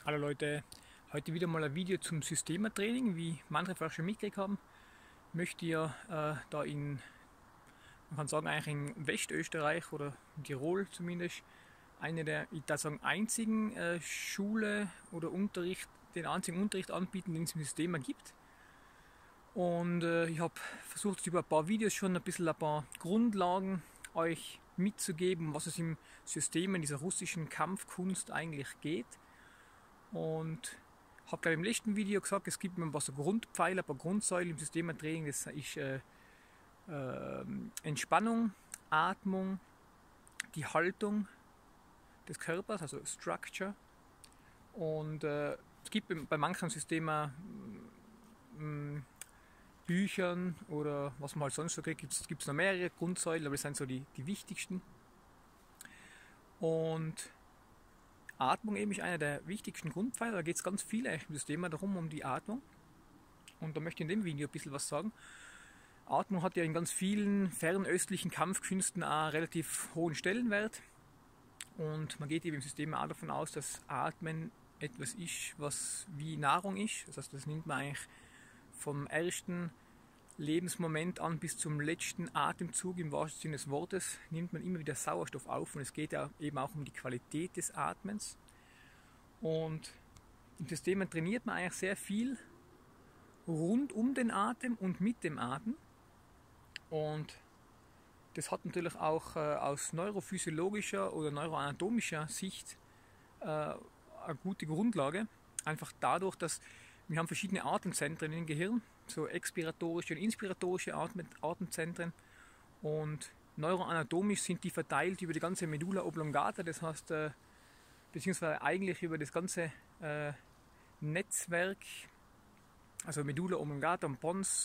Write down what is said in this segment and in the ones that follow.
Hallo Leute, heute wieder mal ein Video zum Systematraining. Wie manche vielleicht schon mitgekriegt haben, möchte ich da man kann sagen eigentlich in Westösterreich oder in Tirol zumindest, eine der, ich darf sagen, einzigen Schule oder Unterricht, den einzigen Unterricht anbieten, den es im Systema gibt. Und ich habe versucht, über ein paar Videos schon ein paar Grundlagen euch mitzugeben, was es im System in dieser russischen Kampfkunst eigentlich geht. Und habe glaube im letzten Video gesagt, es gibt ein paar so Grundpfeiler, ein paar Grundsäulen im Systematraining. Das ist Entspannung, Atmung, die Haltung des Körpers, also Structure. Und es gibt bei manchen Systemen Büchern oder was man halt sonst so kriegt, gibt es noch mehrere Grundsäulen, aber das sind so die wichtigsten. Und Atmung eben ist einer der wichtigsten Grundpfeiler. Da geht es ganz viel eigentlich um das Thema darum, um die Atmung. Und da möchte ich in dem Video ein bisschen was sagen. Atmung hat ja in ganz vielen fernöstlichen Kampfkünsten einen relativ hohen Stellenwert. Und man geht eben im System auch davon aus, dass Atmen etwas ist, was wie Nahrung ist. Das heißt, das nimmt man eigentlich vom ersten Lebensmoment an bis zum letzten Atemzug im wahrsten Sinne des Wortes nimmt man immer wieder Sauerstoff auf, und es geht ja eben auch um die Qualität des Atmens. Und im System trainiert man eigentlich sehr viel rund um den Atem und mit dem Atem, und das hat natürlich auch aus neurophysiologischer oder neuroanatomischer Sicht eine gute Grundlage, einfach dadurch, dass wir haben verschiedene Atemzentren im Gehirn, so expiratorische und inspiratorische Atemzentren, und neuroanatomisch sind die verteilt über die ganze Medulla oblongata, das heißt, beziehungsweise eigentlich über das ganze Netzwerk, also Medulla oblongata und Pons,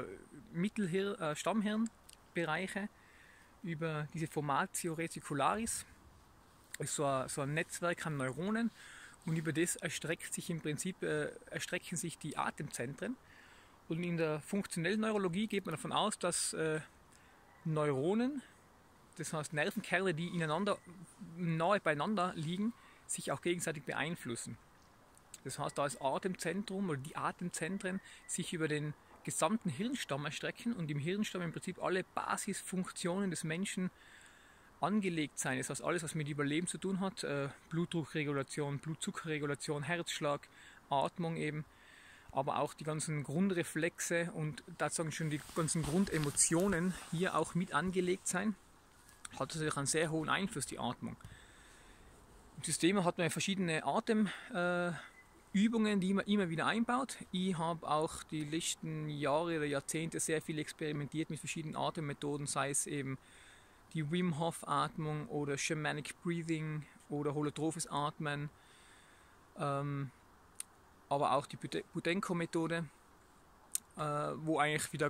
Stammhirnbereiche, über diese Formatio reticularis, ist so ein Netzwerk an Neuronen, und über das erstrecken sich die Atemzentren. Und in der funktionellen Neurologie geht man davon aus, dass Neuronen, das heißt Nervenkerne, die ineinander nahe beieinander liegen, sich auch gegenseitig beeinflussen. Das heißt, da das Atemzentrum oder die Atemzentren sich über den gesamten Hirnstamm erstrecken und im Hirnstamm im Prinzip alle Basisfunktionen des Menschen angelegt sein. Das heißt, alles, was mit Überleben zu tun hat, Blutdruckregulation, Blutzuckerregulation, Herzschlag, Atmung eben, aber auch die ganzen Grundreflexe und dazu schon die ganzen Grundemotionen hier auch mit angelegt sein, hat natürlich einen sehr hohen Einfluss, die Atmung. Im System hat man verschiedene Atemübungen, die man immer wieder einbaut. Ich habe auch die letzten Jahre oder Jahrzehnte sehr viel experimentiert mit verschiedenen Atemmethoden, sei es eben die Wim Hof Atmung oder Shamanic Breathing oder holotrophes Atmen, aber auch die Budenko-Methode, wo eigentlich wieder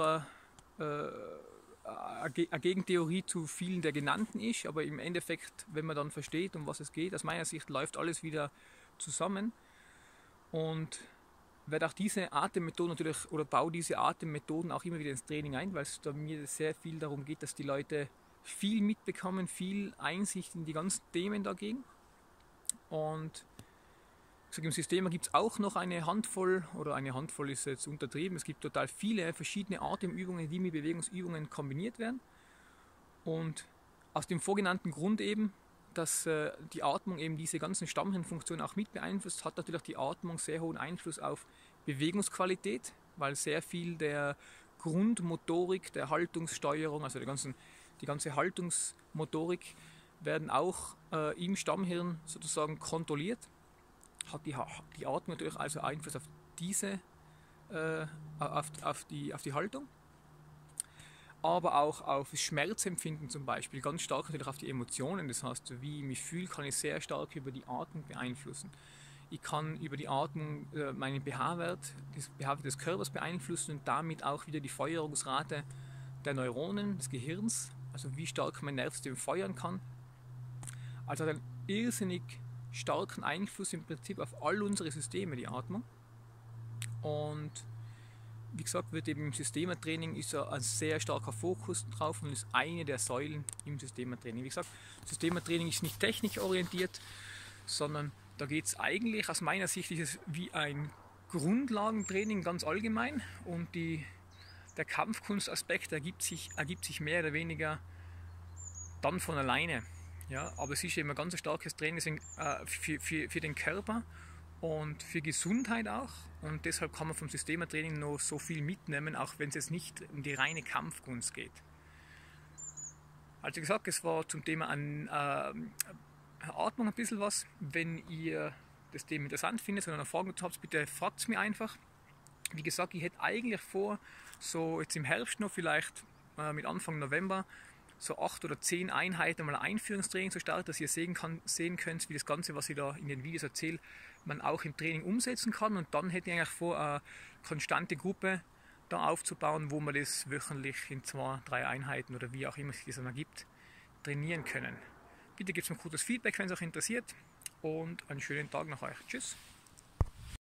eine Gegentheorie zu vielen der genannten ist, aber im Endeffekt, wenn man dann versteht, um was es geht, aus meiner Sicht läuft alles wieder zusammen, und werde auch diese Atemmethoden natürlich oder baue diese Atemmethoden auch immer wieder ins Training ein, weil es da mir sehr viel darum geht, dass die Leute viel mitbekommen, viel Einsicht in die ganzen Themen dagegen. Und im System gibt es auch noch eine Handvoll, oder eine Handvoll ist jetzt untertrieben, es gibt total viele verschiedene Atemübungen, die mit Bewegungsübungen kombiniert werden. Und aus dem vorgenannten Grund eben, dass die Atmung eben diese ganzen Stammhirnfunktionen auch mit beeinflusst, hat natürlich die Atmung sehr hohen Einfluss auf Bewegungsqualität, weil sehr viel der Grundmotorik, der Haltungssteuerung, also die ganze Haltungsmotorik werden auch im Stammhirn sozusagen kontrolliert. Hat die Atmung natürlich also Einfluss auf diese, auf die Haltung, aber auch auf das Schmerzempfinden zum Beispiel, ganz stark natürlich auf die Emotionen. Das heißt, wie ich mich fühle, kann ich sehr stark über die Atmung beeinflussen. Ich kann über die Atmung meinen pH-Wert, das pH-Wert des Körpers beeinflussen und damit auch wieder die Feuerungsrate der Neuronen, des Gehirns, also wie stark mein Nervensystem feuern kann. Also hat einen irrsinnig starken Einfluss im Prinzip auf all unsere Systeme, die Atmung. Und wie gesagt, wird eben im Systematraining ist ein sehr starker Fokus drauf und ist eine der Säulen im Systematraining. Wie gesagt, Systematraining ist nicht technikorientiert, sondern Da geht es eigentlich, aus meiner Sicht, ist es wie ein Grundlagentraining ganz allgemein und der Kampfkunstaspekt ergibt sich mehr oder weniger dann von alleine. Ja, aber es ist eben ein ganz starkes Training für den Körper und für Gesundheit auch. Und deshalb kann man vom Systematraining noch so viel mitnehmen, auch wenn es jetzt nicht um die reine Kampfkunst geht. Also gesagt, es war zum Thema Atmung ein bisschen was. Wenn ihr das Thema interessant findet oder noch Fragen dazu habt, bitte fragt es mir einfach. Wie gesagt, ich hätte eigentlich vor, so jetzt im Herbst noch vielleicht mit Anfang November so 8 oder 10 Einheiten mal ein Einführungstraining zu starten, dass ihr sehen könnt, wie das Ganze, was ich da in den Videos erzähle, man auch im Training umsetzen kann. Und dann hätte ich eigentlich vor, eine konstante Gruppe da aufzubauen, wo man das wöchentlich in 2, 3 Einheiten oder wie auch immer sich das dann ergibt, trainieren können. Bitte gebt mir gutes Feedback, wenn es euch interessiert und einen schönen Tag nach euch. Tschüss!